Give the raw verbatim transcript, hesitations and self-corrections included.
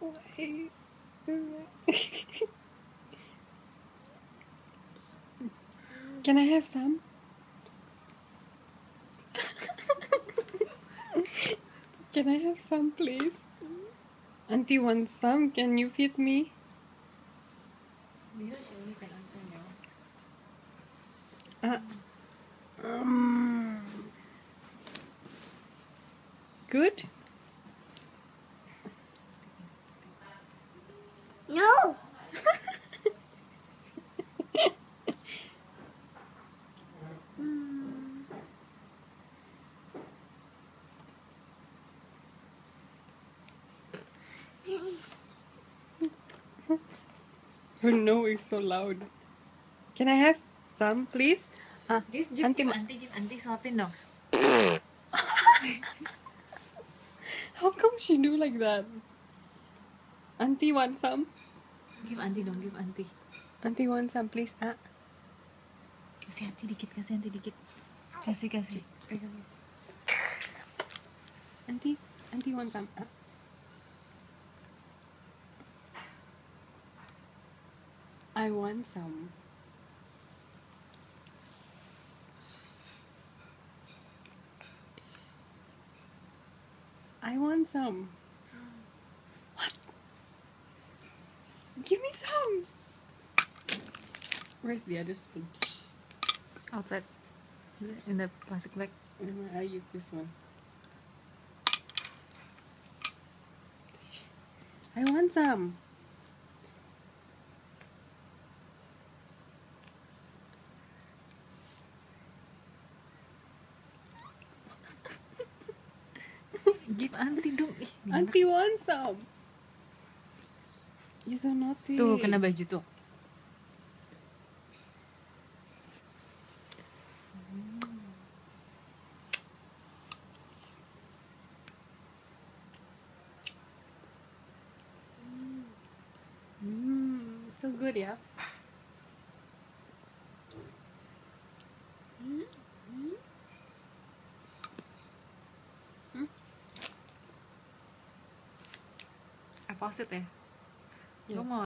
Can I have some? Can I have some, please? Auntie wants some. Can you feed me? Because she only can answer no. Uh, um, good? No. Her no is so loud. Can I have some, please? Uh, Give, give, Auntie, give ma- auntie, give auntie suapin dong. how come she do like that? Auntie want some? Give auntie dong, give auntie. Auntie want some, please? Ah, Kasih auntie dikit, kasih auntie dikit. Kasih, kasih. pegang. Auntie, auntie want some? Ah. I want some. I want some. What? Give me some. Where's the other spoon? Outside. In the plastic bag. Never mind, I use this one. I want some. Give auntie dong. Ih, Auntie want some. You so naughty. tuh kena baju tuh. Mm, so good, yeah. I pause it ya. Yeah. Gue mau